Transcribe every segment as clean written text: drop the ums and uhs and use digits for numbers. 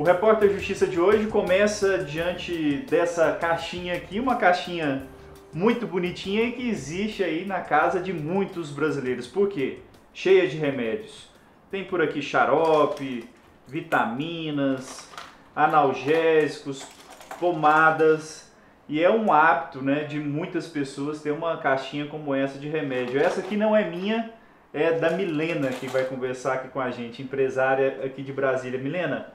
O Repórter Justiça de hoje começa diante dessa caixinha aqui, uma caixinha muito bonitinha e que existe aí na casa de muitos brasileiros. Por quê? Cheia de remédios. Tem por aqui xarope, vitaminas, analgésicos, pomadas. E é um hábito, né, de muitas pessoas ter uma caixinha como essa de remédio. Essa aqui não é minha, é da Milena, que vai conversar aqui com a gente, empresária aqui de Brasília. Milena,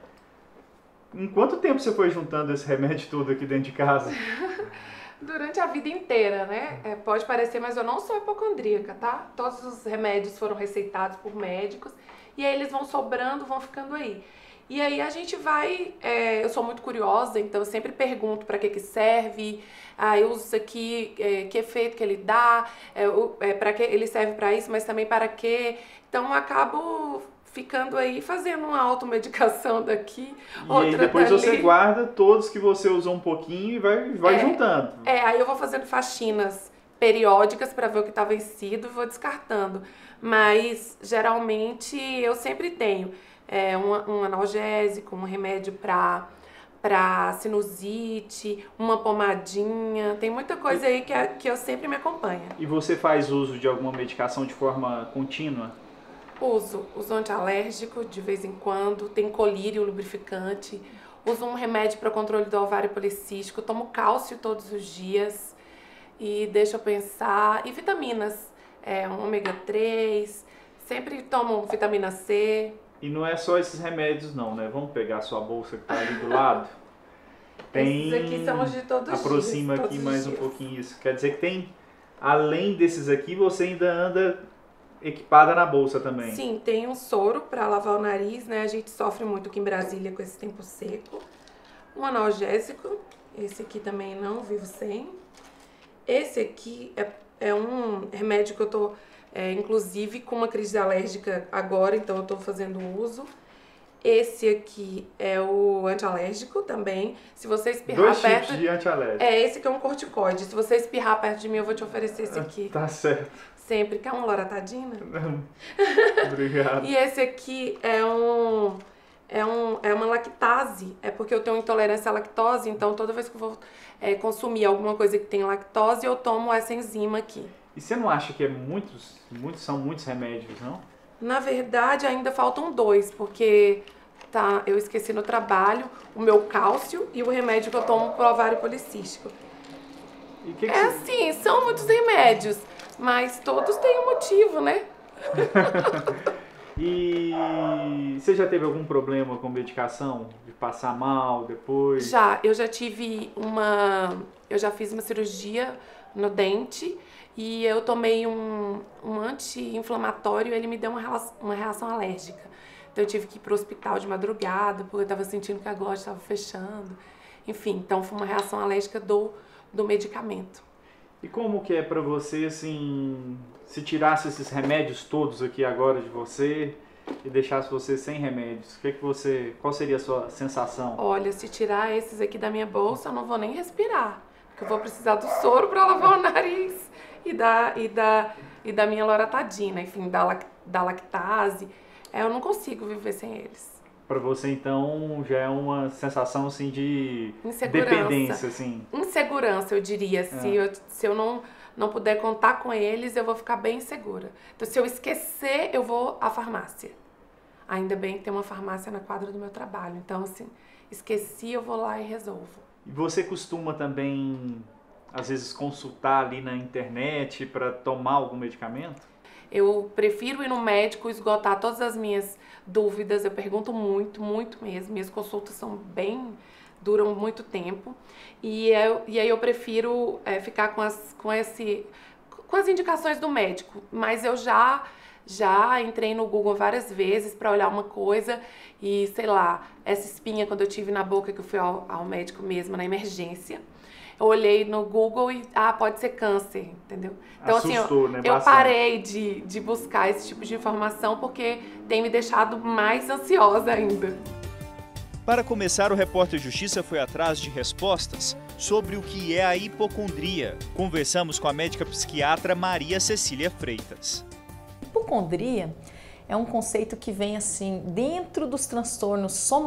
em quanto tempo você foi juntando esse remédio todo aqui dentro de casa? Durante a vida inteira, né? Pode parecer, mas eu não sou hipocondríaca, tá? Todos os remédios foram receitados por médicos e aí eles vão sobrando, vão ficando aí. E aí a gente vai, eu sou muito curiosa, então eu sempre pergunto para que serve, eu uso isso aqui, que efeito que ele dá, para que ele serve para isso, mas também para quê. Então eu acabo ficando aí fazendo uma automedicação daqui, outra dali. E aí depois dali. você guarda todos que você usou um pouquinho e vai juntando. Aí eu vou fazendo faxinas periódicas para ver o que está vencido e vou descartando. Mas geralmente eu sempre tenho um analgésico, um remédio para sinusite, uma pomadinha, tem muita coisa aí que eu sempre me acompanha. E você faz uso de alguma medicação de forma contínua? Uso antialérgico de vez em quando, tem colírio lubrificante, uso um remédio para controle do ovário policístico, tomo cálcio todos os dias e deixa eu pensar, e vitaminas, um ômega 3, sempre tomo vitamina C. E não é só esses remédios não, né? Vamos pegar a sua bolsa que tá ali do lado. Tem... Esses aqui são os de todos os dias. Aproxima aqui mais um pouquinho isso. Quer dizer que tem, além desses aqui, você ainda anda equipada na bolsa também. Sim, tem um soro para lavar o nariz, né? A gente sofre muito aqui em Brasília com esse tempo seco. Um analgésico, esse aqui também não vivo sem. Esse aqui é um remédio que eu tô, inclusive, com uma crise alérgica agora, então eu tô fazendo uso. Esse aqui é o antialérgico também. Se você espirrar perto... 2 tipos de antialérgico. Esse aqui é um corticoide. Se você espirrar perto de mim, eu vou te oferecer esse aqui. Tá certo. Sempre. Quer uma loratadina? Não. Obrigado. E esse aqui é uma lactase. É porque eu tenho intolerância à lactose, então toda vez que eu vou consumir alguma coisa que tem lactose, eu tomo essa enzima aqui. E você não acha que são muitos remédios, não? Na verdade, ainda faltam 2, porque eu esqueci no trabalho o meu cálcio e o remédio que eu tomo pro ovário policístico. E assim, são muitos remédios, mas todos têm um motivo, né? E você já teve algum problema com medicação? De passar mal depois? Eu já tive eu já fiz uma cirurgia no dente e eu tomei um anti-inflamatório e ele me deu uma reação alérgica. Então eu tive que ir pro hospital de madrugada porque eu tava sentindo que a glote estava fechando. Enfim, então foi uma reação alérgica do medicamento. E como que é pra você, assim, se tirasse esses remédios todos aqui agora de você e deixasse você sem remédios, qual seria a sua sensação? Olha, se tirar esses aqui da minha bolsa, eu não vou nem respirar, porque eu vou precisar do soro para lavar o nariz e da minha loratadina, enfim, da lactase. Eu não consigo viver sem eles. Pra você, então, já é uma sensação, assim, de insegurança. Dependência, assim. Insegurança, eu diria. Se eu não puder contar com eles, eu vou ficar bem insegura. Então, se eu esquecer, eu vou à farmácia. Ainda bem que tem uma farmácia na quadra do meu trabalho. Então, assim, esqueci, eu vou lá e resolvo. E você costuma também, às vezes, consultar ali na internet para tomar algum medicamento? Eu prefiro ir no médico, esgotar todas as minhas dúvidas. Eu pergunto muito, muito mesmo. Minhas consultas duram muito tempo. E aí eu prefiro ficar com as indicações do médico. Mas eu já entrei no Google várias vezes para olhar uma coisa e, sei lá, essa espinha quando eu tive na boca, que eu fui ao médico mesmo, na emergência. Eu olhei no Google e, pode ser câncer, entendeu? Então, assustou, né? Eu parei de buscar esse tipo de informação porque tem me deixado mais ansiosa ainda. Para começar, o Repórter Justiça foi atrás de respostas sobre o que é a hipocondria. Conversamos com a médica psiquiatra Maria Cecília Freitas. Hipocondria é um conceito que vem assim dentro dos transtornos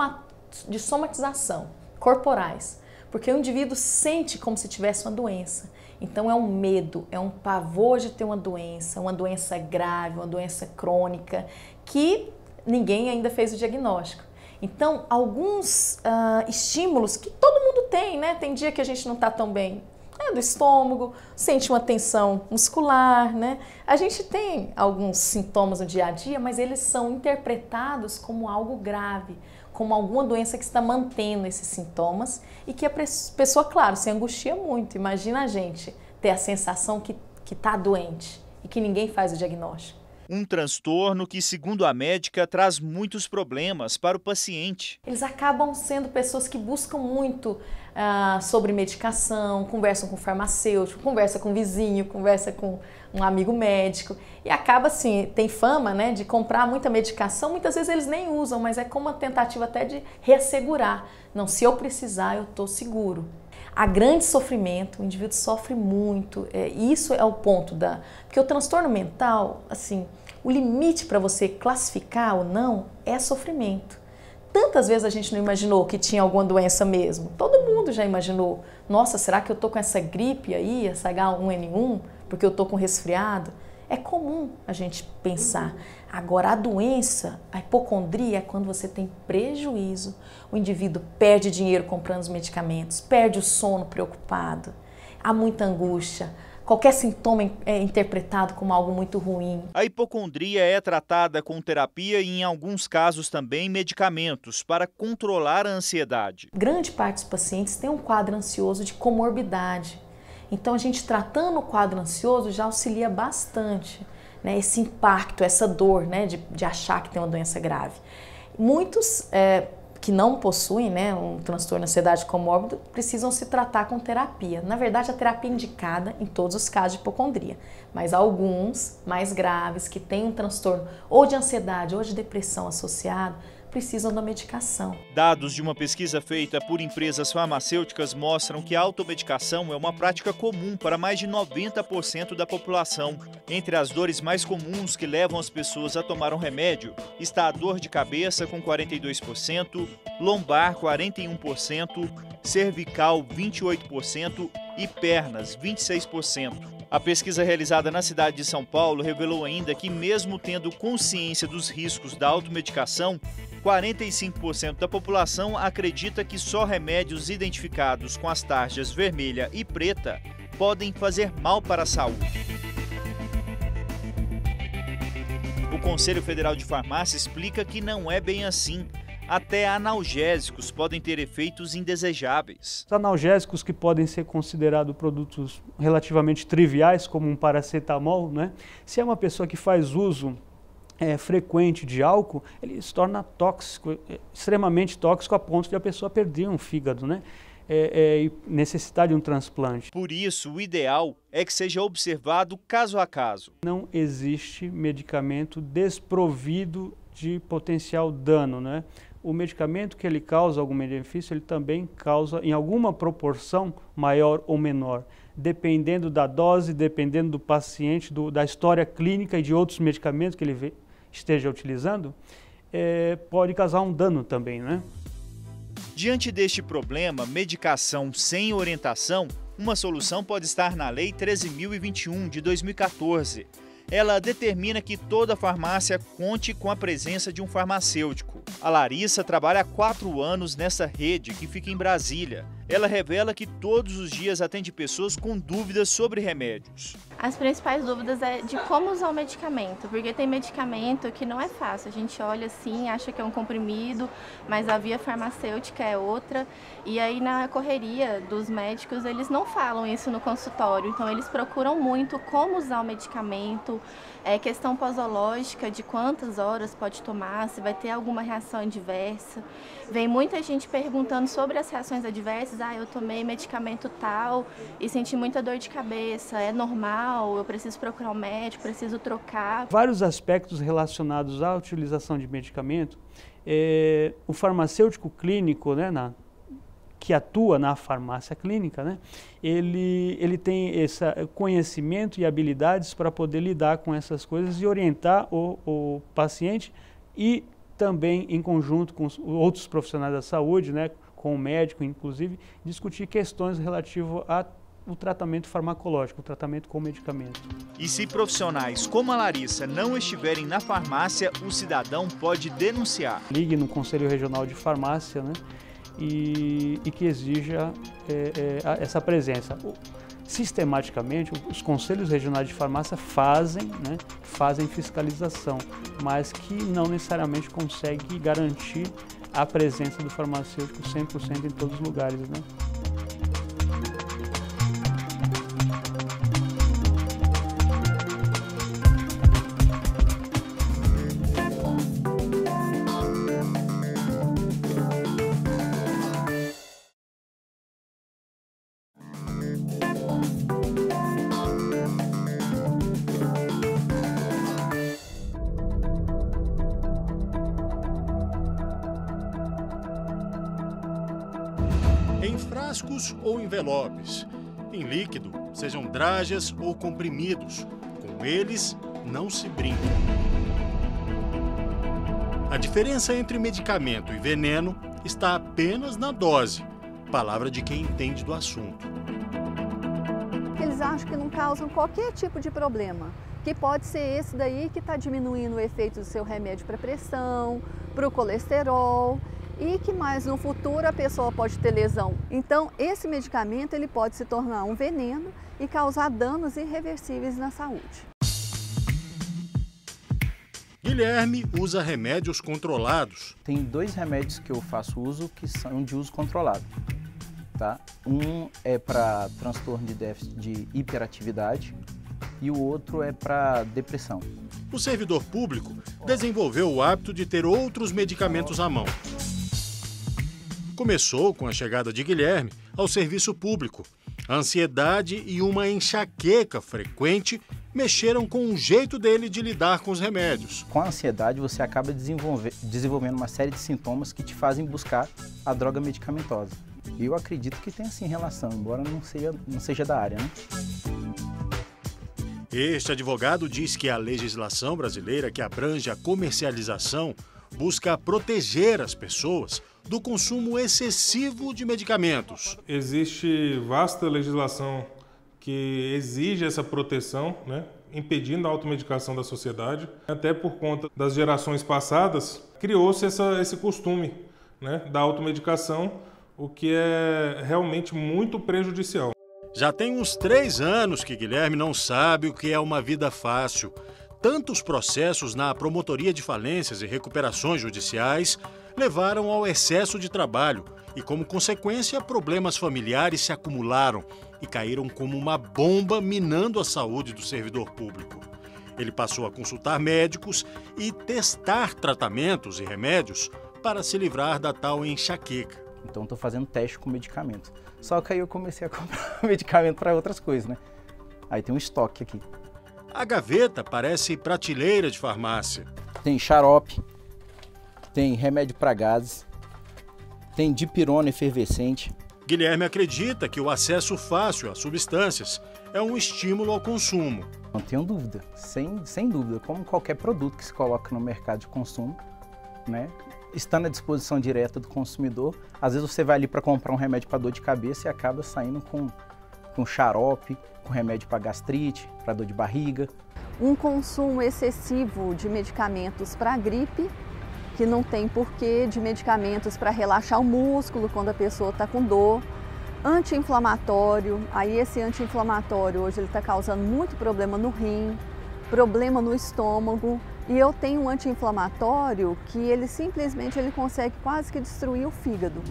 de somatização, corporais, porque o indivíduo sente como se tivesse uma doença. Então é um medo, é um pavor de ter uma doença grave, uma doença crônica, que ninguém ainda fez o diagnóstico. Então, alguns estímulos que todo mundo tem, né? Tem dia que a gente não está tão bem, do estômago, sente uma tensão muscular, né? A gente tem alguns sintomas no dia a dia, mas eles são interpretados como algo grave, como alguma doença que está mantendo esses sintomas e que a pessoa, claro, se angustia muito. Imagina a gente ter a sensação que está doente e que ninguém faz o diagnóstico. Um transtorno que, segundo a médica, traz muitos problemas para o paciente. Eles acabam sendo pessoas que buscam muito sobre medicação, conversam com o farmacêutico, conversa com o vizinho, conversa com um amigo médico e acaba assim, tem fama, né, de comprar muita medicação, muitas vezes eles nem usam, mas é como uma tentativa até de reassegurar. Não, se eu precisar, eu estou seguro. Há grande sofrimento, o indivíduo sofre muito, isso é o ponto porque o transtorno mental, assim, o limite para você classificar ou não é sofrimento. Tantas vezes a gente não imaginou que tinha alguma doença mesmo. Todo mundo já imaginou. Nossa, será que eu tô com essa gripe aí, essa H1N1, porque eu tô com resfriado? É comum a gente pensar. Agora, a doença, a hipocondria, é quando você tem prejuízo. O indivíduo perde dinheiro comprando os medicamentos, perde o sono preocupado, há muita angústia. Qualquer sintoma é interpretado como algo muito ruim. A hipocondria é tratada com terapia e, em alguns casos, também medicamentos para controlar a ansiedade. Grande parte dos pacientes tem um quadro ansioso de comorbidade. Então, a gente tratando o quadro ansioso já auxilia bastante, né, esse impacto, essa dor, né, de achar que tem uma doença grave. Muitos que não possuem, né, um transtorno de ansiedade comórbido precisam se tratar com terapia. Na verdade, a terapia é indicada em todos os casos de hipocondria, mas alguns mais graves que têm um transtorno ou de ansiedade ou de depressão associado precisam da medicação. Dados de uma pesquisa feita por empresas farmacêuticas mostram que a automedicação é uma prática comum para mais de 90% da população. Entre as dores mais comuns que levam as pessoas a tomar um remédio está a dor de cabeça com 42%, lombar 41%, cervical 28% e pernas 26%. A pesquisa realizada na cidade de São Paulo revelou ainda que, mesmo tendo consciência dos riscos da automedicação, 45% da população acredita que só remédios identificados com as tarjas vermelha e preta podem fazer mal para a saúde. O Conselho Federal de Farmácia explica que não é bem assim. Até analgésicos podem ter efeitos indesejáveis. Os analgésicos que podem ser considerados produtos relativamente triviais, como um paracetamol, né? Se é uma pessoa que faz uso frequente de álcool, ele se torna tóxico, extremamente tóxico a ponto de a pessoa perder um fígado, né? E necessitar de um transplante. Por isso, o ideal é que seja observado caso a caso. Não existe medicamento desprovido de potencial dano, né? O medicamento que ele causa algum benefício, ele também causa em alguma proporção maior ou menor. Dependendo da dose, dependendo do paciente, da história clínica e de outros medicamentos que ele esteja utilizando, pode causar um dano também, né? Diante deste problema, medicação sem orientação, uma solução pode estar na Lei 13.021 de 2014. Ela determina que toda farmácia conte com a presença de um farmacêutico. A Larissa trabalha há 4 anos nessa rede que fica em Brasília. Ela revela que todos os dias atende pessoas com dúvidas sobre remédios. As principais dúvidas é de como usar o medicamento, porque tem medicamento que não é fácil. A gente olha assim, acha que é um comprimido, mas a via farmacêutica é outra. E aí na correria dos médicos, eles não falam isso no consultório. Então eles procuram muito como usar o medicamento, questão posológica de quantas horas pode tomar, se vai ter alguma reação adversa. Vem muita gente perguntando sobre as reações adversas. Eu tomei medicamento tal e senti muita dor de cabeça, é normal, eu preciso procurar um médico, preciso trocar. Vários aspectos relacionados à utilização de medicamento, o farmacêutico clínico, né, que atua na farmácia clínica, né, ele tem esse conhecimento e habilidades para poder lidar com essas coisas e orientar o paciente e também em conjunto com os outros profissionais da saúde, né, com o médico inclusive, discutir questões relativas ao tratamento farmacológico, o tratamento com medicamento. E se profissionais como a Larissa não estiverem na farmácia, o cidadão pode denunciar. Ligue no Conselho Regional de Farmácia, né, e que exija essa presença. Sistematicamente, os conselhos regionais de farmácia fazem fiscalização, mas que não necessariamente consegue garantir a presença do farmacêutico 100% em todos os lugares, né? Em frascos ou envelopes, em líquido, sejam dragas ou comprimidos, com eles não se brinca. A diferença entre medicamento e veneno está apenas na dose, palavra de quem entende do assunto. Eles acham que não causam qualquer tipo de problema, que pode ser esse daí que está diminuindo o efeito do seu remédio para pressão, para o colesterol, e que mais no futuro a pessoa pode ter lesão. Então, esse medicamento ele pode se tornar um veneno e causar danos irreversíveis na saúde. Guilherme usa remédios controlados. Tem 2 remédios que eu faço uso que são de uso controlado. Tá? Um é para transtorno de déficit de hiperatividade e o outro é para depressão. O servidor público desenvolveu o hábito de ter outros medicamentos à mão. Começou com a chegada de Guilherme ao serviço público. A ansiedade e uma enxaqueca frequente mexeram com o jeito dele de lidar com os remédios. Com a ansiedade, você acaba desenvolvendo uma série de sintomas que te fazem buscar a droga medicamentosa. E eu acredito que tem sim relação, embora não seja da área, né? Este advogado diz que a legislação brasileira que abrange a comercialização busca proteger as pessoas do consumo excessivo de medicamentos. Existe vasta legislação que exige essa proteção, né, impedindo a automedicação da sociedade. Até por conta das gerações passadas, criou-se esse costume, né, da automedicação, o que é realmente muito prejudicial. Já tem uns 3 anos que Guilherme não sabe o que é uma vida fácil. Tantos processos na Promotoria de Falências e Recuperações Judiciais levaram ao excesso de trabalho e, como consequência, problemas familiares se acumularam e caíram como uma bomba, minando a saúde do servidor público. Ele passou a consultar médicos e testar tratamentos e remédios para se livrar da tal enxaqueca. Então estou fazendo teste com medicamento. Só que aí eu comecei a comprar medicamento para outras coisas, né? Aí tem um estoque aqui. A gaveta parece prateleira de farmácia. Tem xarope, tem remédio para gases, tem dipirona efervescente. Guilherme acredita que o acesso fácil às substâncias é um estímulo ao consumo. Não tenho dúvida, sem dúvida, como qualquer produto que se coloca no mercado de consumo, né? Estando à disposição direta do consumidor, às vezes você vai ali para comprar um remédio para dor de cabeça e acaba saindo com xarope, com remédio para gastrite, para dor de barriga. Um consumo excessivo de medicamentos para gripe, que não tem porquê, de medicamentos para relaxar o músculo quando a pessoa está com dor. Anti-inflamatório, aí esse anti-inflamatório hoje ele está causando muito problema no rim, problema no estômago. E eu tenho um anti-inflamatório que ele simplesmente consegue quase que destruir o fígado.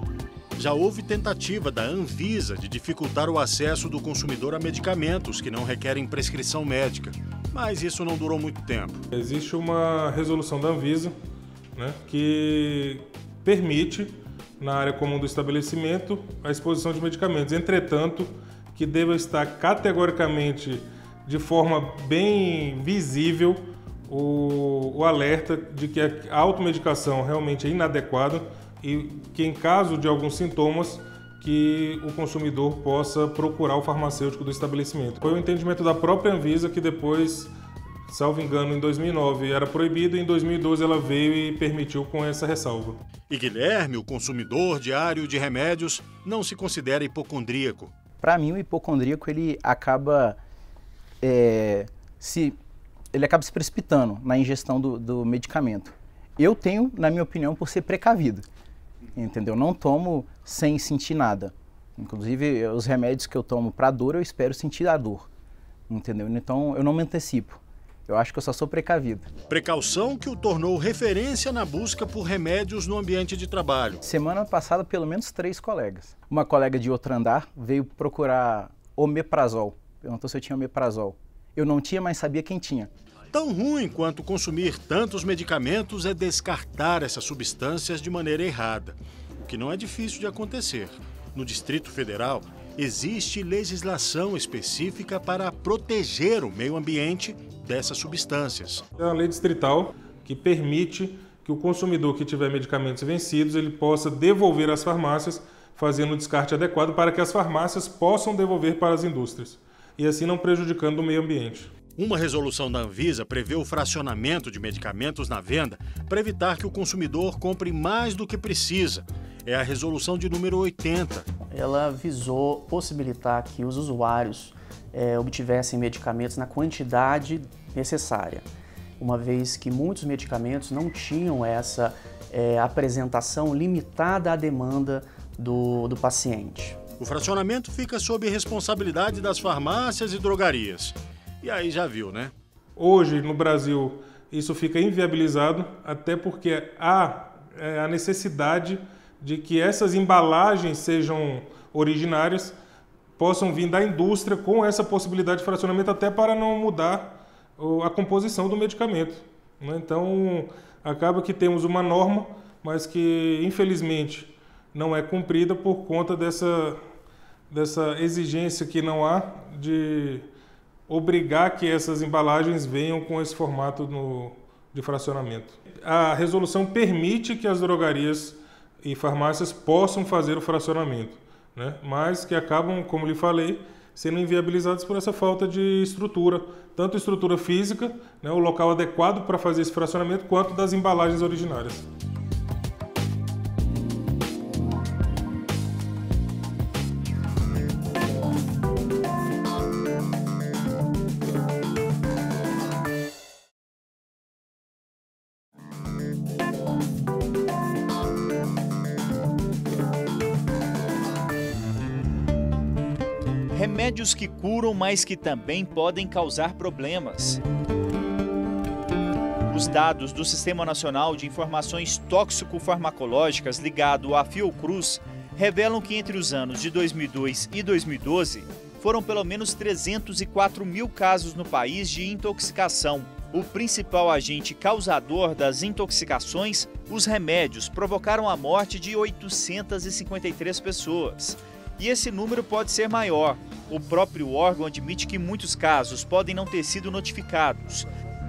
Já houve tentativa da Anvisa de dificultar o acesso do consumidor a medicamentos que não requerem prescrição médica, mas isso não durou muito tempo. Existe uma resolução da Anvisa, né, que permite, na área comum do estabelecimento, a exposição de medicamentos. Entretanto, que deva estar categoricamente, de forma bem visível, o alerta de que a automedicação realmente é inadequada e que, em caso de alguns sintomas, que o consumidor possa procurar o farmacêutico do estabelecimento. Foi o entendimento da própria Anvisa que depois Salvo engano, em 2009 era proibido e em 2012 ela veio e permitiu com essa ressalva. E Guilherme, o consumidor diário de remédios, não se considera hipocondríaco. Para mim, o hipocondríaco ele acaba se precipitando na ingestão do medicamento. Eu tenho, na minha opinião, por ser precavido, entendeu? Não tomo sem sentir nada. Inclusive, os remédios que eu tomo para dor, eu espero sentir a dor, entendeu? Então, eu não me antecipo. Eu acho que eu só sou precavido. Precaução que o tornou referência na busca por remédios no ambiente de trabalho. Semana passada, pelo menos 3 colegas. Uma colega de outro andar veio procurar omeprazol. Perguntou se eu tinha omeprazol. Eu não tinha, mas sabia quem tinha. Tão ruim quanto consumir tantos medicamentos é descartar essas substâncias de maneira errada, o que não é difícil de acontecer. No Distrito Federal, existe legislação específica para proteger o meio ambiente dessas substâncias. É uma lei distrital que permite que o consumidor que tiver medicamentos vencidos, ele possa devolver às farmácias, fazendo o descarte adequado para que as farmácias possam devolver para as indústrias, e assim não prejudicando o meio ambiente. Uma resolução da Anvisa prevê o fracionamento de medicamentos na venda para evitar que o consumidor compre mais do que precisa. É a resolução de número 80. Ela visou possibilitar que os usuários obtivessem medicamentos na quantidade necessária, uma vez que muitos medicamentos não tinham essa apresentação limitada à demanda do paciente. O fracionamento fica sob responsabilidade das farmácias e drogarias. E aí já viu, né? Hoje, no Brasil, isso fica inviabilizado, até porque há a necessidade de que essas embalagens sejam originárias, possam vir da indústria com essa possibilidade de fracionamento, até para não mudar a composição do medicamento, né? Então, acaba que temos uma norma, mas que, infelizmente, não é cumprida por conta dessa exigência que não há de obrigar que essas embalagens venham com esse formato de fracionamento. A resolução permite que as drogarias e farmácias possam fazer o fracionamento, né? Mas que acabam, como lhe falei, sendo inviabilizados por essa falta de estrutura, tanto estrutura física, né, o local adequado para fazer esse fracionamento, quanto das embalagens originárias. Remédios que curam, mas que também podem causar problemas. Os dados do Sistema Nacional de Informações Tóxico-Farmacológicas, ligado à Fiocruz, revelam que entre os anos de 2002 e 2012, foram pelo menos 304 mil casos no país de intoxicação. O principal agente causador das intoxicações, os remédios, provocaram a morte de 853 pessoas. E esse número pode ser maior. O próprio órgão admite que muitos casos podem não ter sido notificados.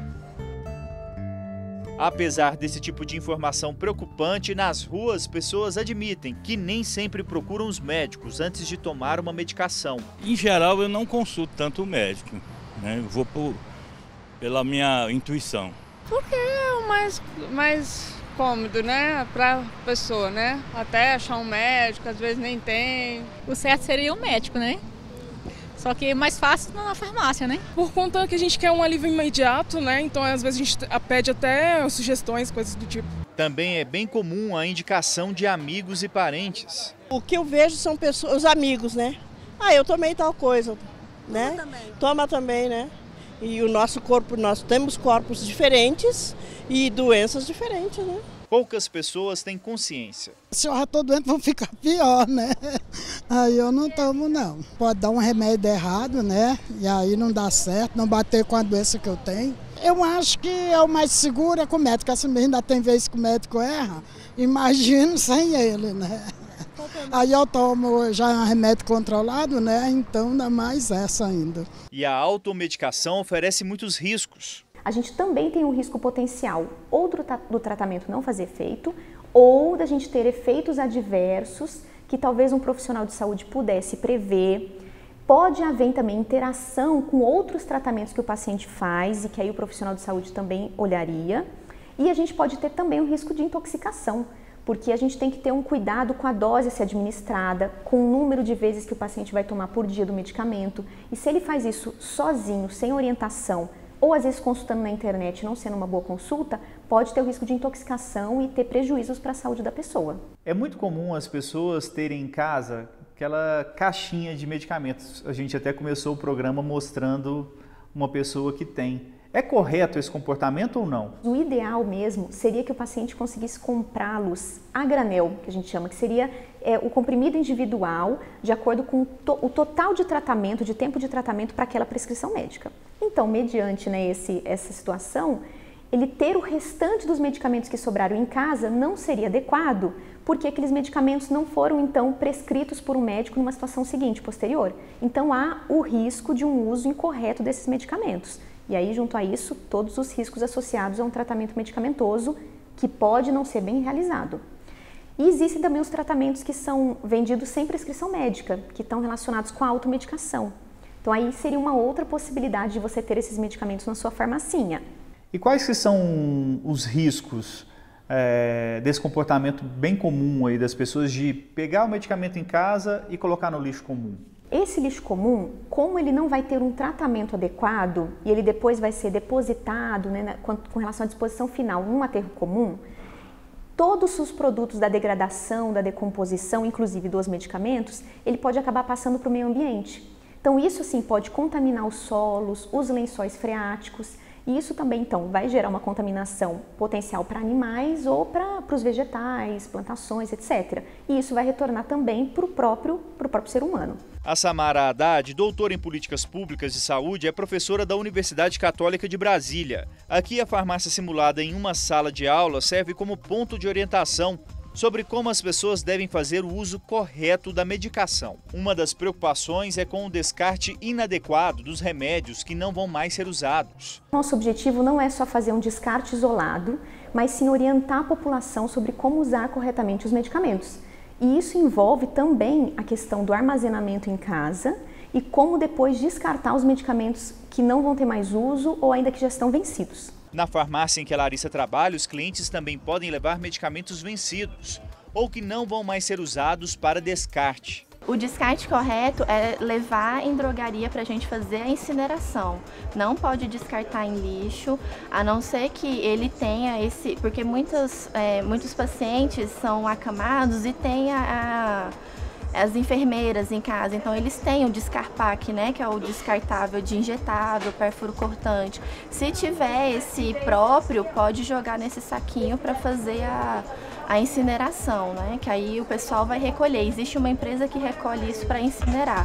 Apesar desse tipo de informação preocupante, nas ruas pessoas admitem que nem sempre procuram os médicos antes de tomar uma medicação. Em geral, eu não consulto tanto o médico, né? Eu vou pela minha intuição. Porque é o mais cômodo, né, para pessoa, né? Até achar um médico, às vezes nem tem. O certo seria o médico, né? Só que é mais fácil na farmácia, né? Por conta que a gente quer um alívio imediato, né? Então, às vezes, a gente pede até sugestões, coisas do tipo. Também é bem comum a indicação de amigos e parentes. O que eu vejo são pessoas, os amigos, né? Ah, eu tomei tal coisa, né? Toma também, né? E o nosso corpo, nós temos corpos diferentes e doenças diferentes, né? Poucas pessoas têm consciência. Se eu já estou doente, vou ficar pior, né? Aí eu não tomo, não. Pode dar um remédio errado, né? E aí não dá certo, não bater com a doença que eu tenho. Eu acho que é o mais seguro é com o médico. Assim mesmo, ainda tem vezes que o médico erra. Imagino sem ele, né? Aí eu tomo já um remédio controlado, né? Então dá mais essa ainda. E a automedicação oferece muitos riscos. A gente também tem um risco potencial ou do tratamento não fazer efeito, ou da gente ter efeitos adversos que talvez um profissional de saúde pudesse prever. Pode haver também interação com outros tratamentos que o paciente faz e que aí o profissional de saúde também olharia. E a gente pode ter também um risco de intoxicação, porque a gente tem que ter um cuidado com a dose a ser administrada, com o número de vezes que o paciente vai tomar por dia do medicamento. E se ele faz isso sozinho, sem orientação, ou às vezes consultando na internet, não sendo uma boa consulta, pode ter o risco de intoxicação e ter prejuízos para a saúde da pessoa. É muito comum as pessoas terem em casa aquela caixinha de medicamentos. A gente até começou o programa mostrando uma pessoa que tem. É correto esse comportamento ou não? O ideal mesmo seria que o paciente conseguisse comprá-los a granel, que a gente chama, que seria o comprimido individual, de acordo com o total de tratamento, de tempo de tratamento para aquela prescrição médica. Então, mediante essa situação, ele ter o restante dos medicamentos que sobraram em casa não seria adequado, porque aqueles medicamentos não foram, então, prescritos por um médico numa situação seguinte, posterior. Então, há o risco de um uso incorreto desses medicamentos. E aí, junto a isso, todos os riscos associados a um tratamento medicamentoso que pode não ser bem realizado. E existem também os tratamentos que são vendidos sem prescrição médica, que estão relacionados com a automedicação. Então, aí seria uma outra possibilidade de você ter esses medicamentos na sua farmacinha. E quais que são os riscos desse comportamento bem comum aí das pessoas de pegar o medicamento em casa e colocar no lixo comum? Esse lixo comum, como ele não vai ter um tratamento adequado e ele depois vai ser depositado, né, com relação à disposição final num aterro comum, todos os produtos da degradação, da decomposição, inclusive dos medicamentos, ele pode acabar passando para o meio ambiente. Então isso sim pode contaminar os solos, os lençóis freáticos, e isso também então vai gerar uma contaminação potencial para animais ou para os vegetais, plantações, etc. E isso vai retornar também para o próprio ser humano. A Samara Haddad, doutora em Políticas Públicas de Saúde, é professora da Universidade Católica de Brasília. Aqui, a farmácia simulada em uma sala de aula serve como ponto de orientação sobre como as pessoas devem fazer o uso correto da medicação. Uma das preocupações é com o descarte inadequado dos remédios que não vão mais ser usados. Nosso objetivo não é só fazer um descarte isolado, mas sim orientar a população sobre como usar corretamente os medicamentos. E isso envolve também a questão do armazenamento em casa e como depois descartar os medicamentos que não vão ter mais uso ou ainda que já estão vencidos. Na farmácia em que a Larissa trabalha, os clientes também podem levar medicamentos vencidos ou que não vão mais ser usados para descarte. O descarte correto é levar em drogaria para a gente fazer a incineração. Não pode descartar em lixo, a não ser que ele tenha esse... Porque muitos pacientes são acamados e têm as enfermeiras em casa, então eles têm o Descarpac, né, que é o descartável de injetável, pérfuro cortante. Se tiver esse próprio, pode jogar nesse saquinho para fazer a incineração, né, que aí o pessoal vai recolher. Existe uma empresa que recolhe isso para incinerar.